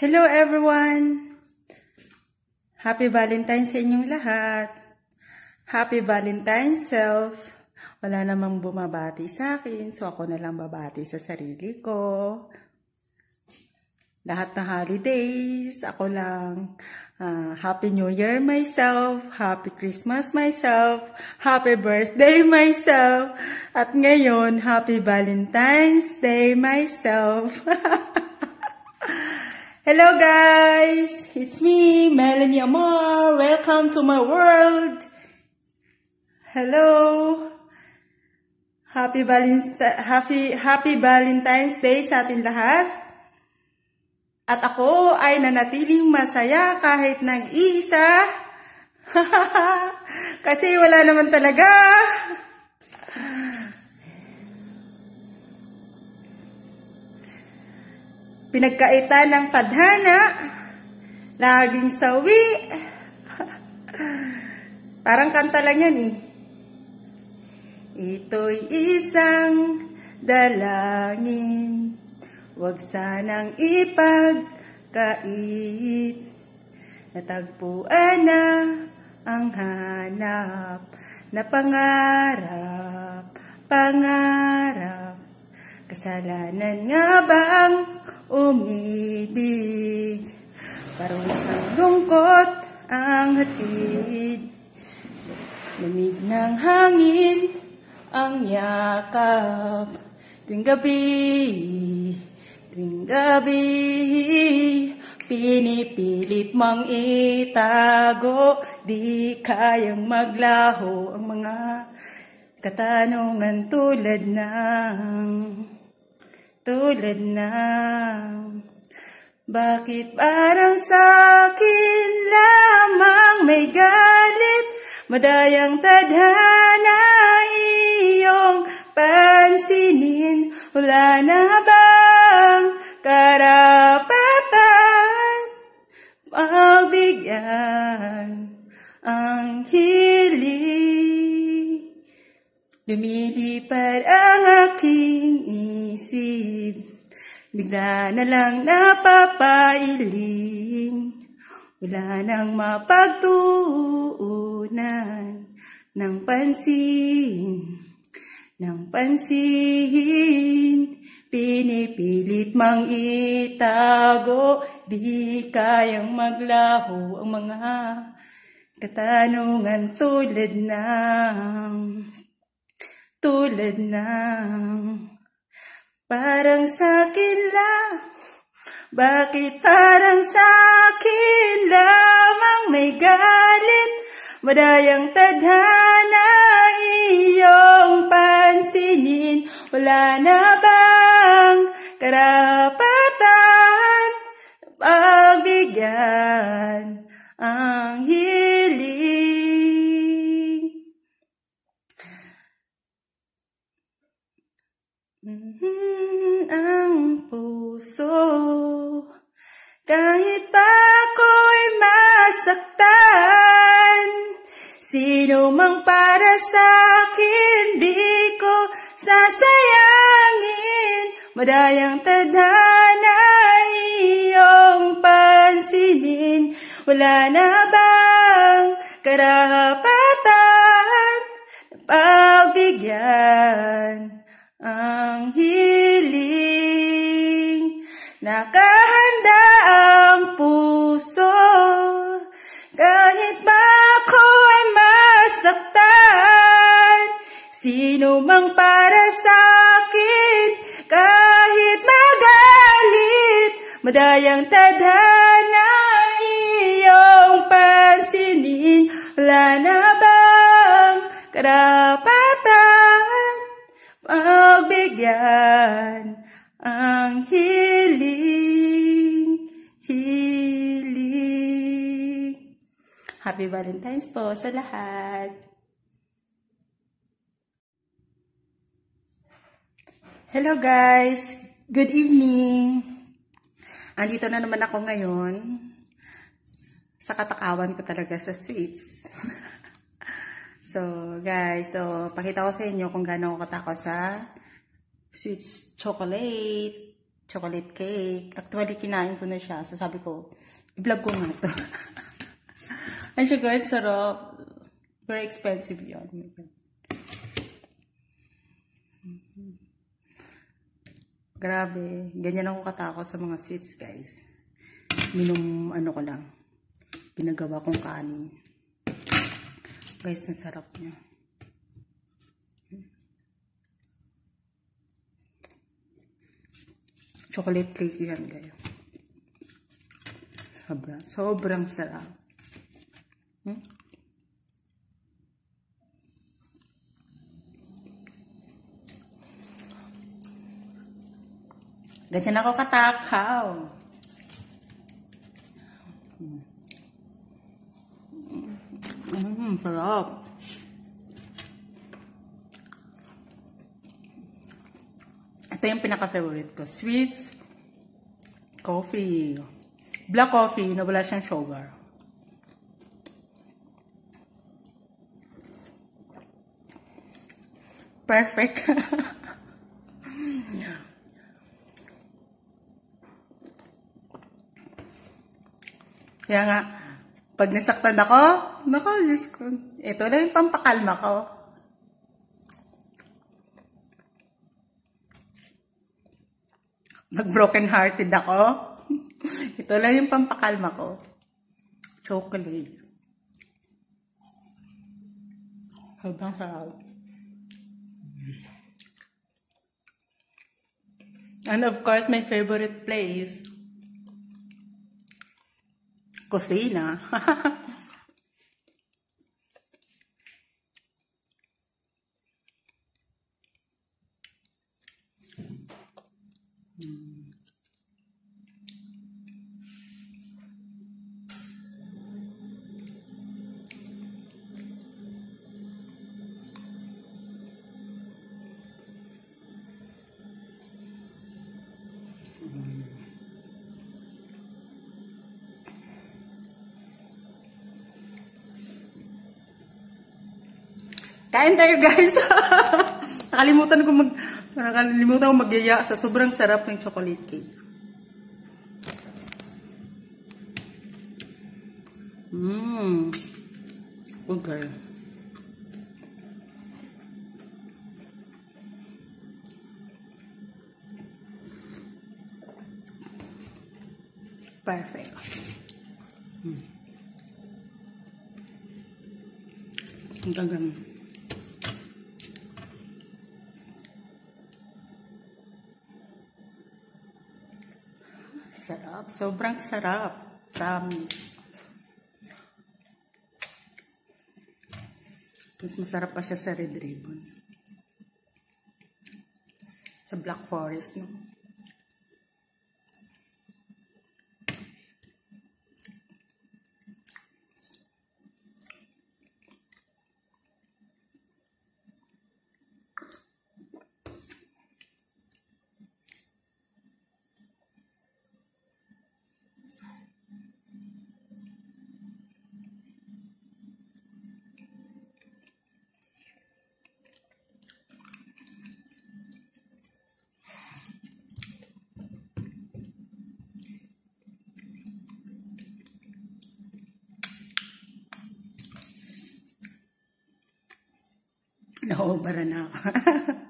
Hello everyone! Happy Valentine's sa inyong lahat. Happy Valentine's self. Wala namang bumabati sa akin, so ako na lang babati sa sarili ko. Lahat ng holidays, ako lang. Happy New Year myself, Happy Christmas myself, Happy Birthday myself, at ngayon, Happy Valentine's Day myself. Hello guys, it's me, Melanie Amor. Welcome to my world. Hello. Happy Valentine's Day sa atin lahat. At ako ay nanatiling masaya kahit nag-iisa. Kasi wala naman talaga. Pinagkaitan ng tadhana, laging sawi. Parang kanta lang yan eh. Ito'y isang dalangin, huwag sanang ipagkait. Natagpuan na ang hanap na pangarap, pangarap. Kasalanan nga bang umibig? Parusang lungkot ang hatid, lamig ng hangin ang yakap. Tuwing gabi, pinipilit mang itago, di kayang maglaho ang mga katanungan tulad ng bakit parang sa'kin lamang may galit, madayang tadhana iyong pansinin, wala na bang karapatan pagbigyan ang hiling? Lumilipad ang aking isip, bigla na lang napapailing. Wala nang mapagtuunan ng pansin, pinipilit mang itago, di kayang maglaho ang mga katanungan tulad ng parang sa'kin lang. Bakit parang sa'kin lamang may galit, madayang tadhana iyong pansinin, wala na bang karapatan pagbigyan ang hiling? Ang puso, kahit pa ako'y masaktan, sino mang para sa'kin di ko sasayangin. Madayang tadhana iyong pansinin, wala na bang karapatan pagbigyan ang hiling? Nakahanda ang puso, kahit ba ako ay masaktan, sino mang para sa'kin kahit magalit, madayang tadhana iyong pansinin, wala na bang karapatan pagbigyan ang hiling. Happy Valentine's po sa lahat. Hello guys, good evening. Andito na naman ako ngayon sa katakawan ko talaga sa sweets. So guys, pakita ko sa inyo kung gaano ako katako sa sweets chocolate. chocolate cake. Actually, kinain ko na siya. So, sabi ko, i-vlog ko nga ito. Ayun siya guys, sarap. Very expensive yun. Grabe. Ganyan ako katakot sa mga sweets guys. Minum, ano ko lang. Ginagawa kong kanin. Guys, ang sarap niya. Chocolate cake yan guys. Sobrang sarap. Ganyan ako katakaw. Sarap. Ito yung pinaka-favorite ko. Sweets, coffee. Black coffee na wala siyang sugar. Perfect. Kaya nga, pag nasaktan ako, naku, Diyos ko, ito lang yung pampakalma ko. Nag-broken hearted ako. Ito lang yung pampakalma ko. Chocolate. Habang sarap. And of course, my favorite place, kusina. Kain tayo guys. Nakalimutan ko magyaya sa sobrang sarap ng chocolate cake. Okay. Perfect. Ang tagang. Sarap. Sobrang sarap. Promise. Mas masarap pa siya sa Red Ribbon. Sa Black Forest, no? Naubara na ako.